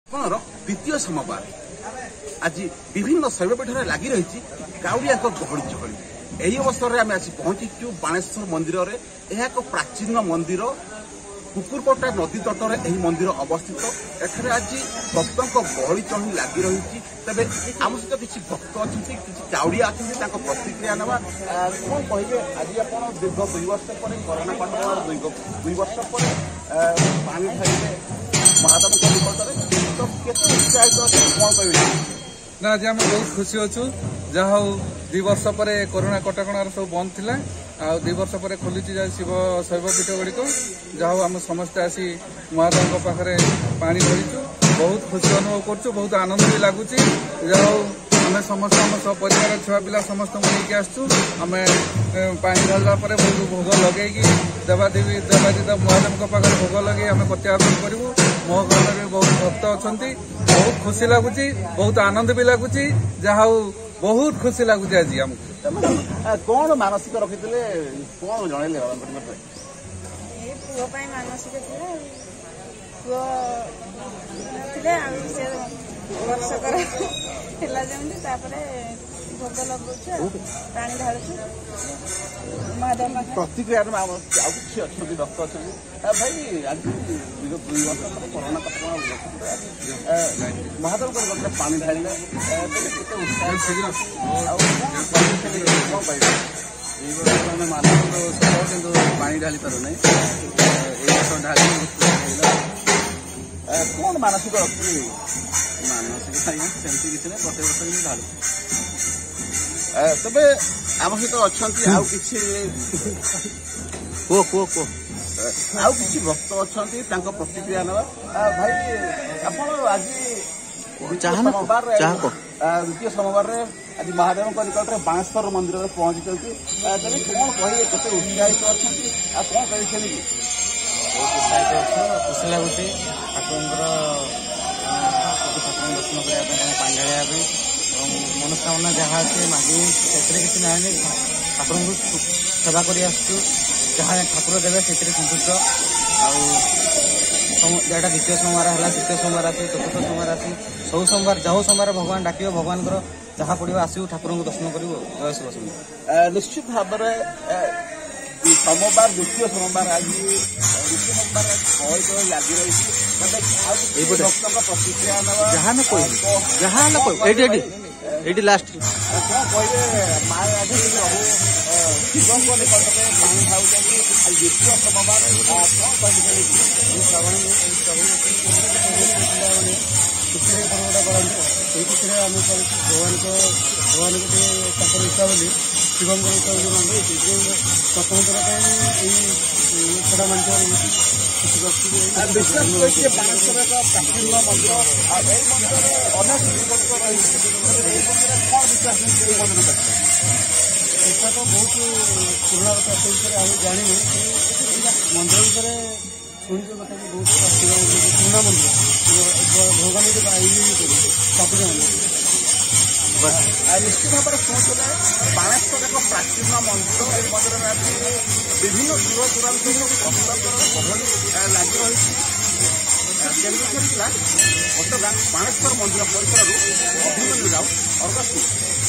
द्वितीय सोमवार आज विभिन्न शैवपीठ लगी रही काउड़िया गहली चहली यही अवसर में आम आज पहुंचीचु बाणेश्वर मंदिर में। यह एक प्राचीन मंदिर कुकुरकोटा नदी तटर यह मंदिर अवस्थित। एठारे आज भक्तों गहली चहली लगी रही। तेरे आम सहित किसी भक्त अच्छे किसी काउड़िया अच्छे प्रतिक्रिया ना कौन कहे आज आप दीर्घ 2 वर्ष पर कोरोना कटक 2 वर्ष पर पानी खाइले महादेव निकट तो केते उत्साहित अच्छे कौन कहे ना आज आम बहुत खुशी अच्छु जहा 2 वर्ष पर कोरोना कटकणार सब बंद थिला आ 2 वर्ष पर खोली शिव शैवपीठ गुड़िक जहा आम समस्ते आसी महादेव पाखे पानी भरीचु बहुत खुशी अनुभव करछु। बहुत आनंद भी लगुच जहा आम समस्त आम सब परिवार छुआ पिला समस्त लेकिन आसचु आम पानी ढाला भोग लगे देवादेवी महादेव पाखे भोग लगे आम प्रत्यावर्तन करूँ। मो घर में बहुत भक्त अच्छा बहुत खुशी लगुच बहुत आनंद भी लगुच जहा बहुत खुशी लगुच। आज आमको कौन मानसिक रखी कौन जन पुओ मानसिक पुओ वर्षकर भोग लगु पानी ढालु महादेव प्रतिक्रिया किसी अच्छा भक्त अच्छा भाई आज 2 वर्ष कोरोना महादेव पानी ढाले मानव पानी ढाली पारना कौन मानसिक रखी मानसिक सेमती किसी ना प्रत्येक वर्ष ढालू तबे आम सहित अच्छा किसी भक्त अच्छा प्रतिक्रिया ना भाई आप आज द्वितीय सोमवार आज महादेव निकट में बाणेश्वर मंदिर में पहुंची तेरे कौन कहे केते उत्साहित अच्छा कौन कहे खुशी लगुच ठाकुर दर्शन करने पानी ढाई मनोस्कामना जहाँ अच्छे मागे किसी ना ठाकुर को सेवा कर ठाकुर देवे से संतुष्ट आटा द्वितीय सोमवार है तृतीय सोमवार आस चतुर्थ सोमवार आस सब सोमवार जो सोमवार भगवान डाक भगवान जहाँ पड़ो आसू ठाकुर को दर्शन कर जय शिव। निश्चित भाव सोमवार द्वितीय सोमवार आज द्वितीय सोमवार कही लगी रही भक्तों प्रतिक्रिया ये लास्ट कौन कहे माँ आज शिव निकट में पानी खाऊँ द्वितीय सोमवार कौन खुशी पर्वटा करते खुशी आम भगवान को इच्छा बोली शिव इच्छा बोली मांगे स्वतंत्र छड़ा मानकर विश्वास कर बाणेश्वर एक प्राचीन मंदिर अनेक विश्वास तो बहुत पुराना कथा से आम जानी मंदिर विषय शुणु कथा बहुत पुराना मंदिर भगवान स्थापित निश्चित भाव में शुणुले बाणेश्वर एक प्राचीन मंदिर ये मंदिर में विभिन्न दूर दूरांत गहली लगी रही केन्द्र घटगां बाणेश्वर मंदिर परिसर अभिमन्यु राव अर्गस।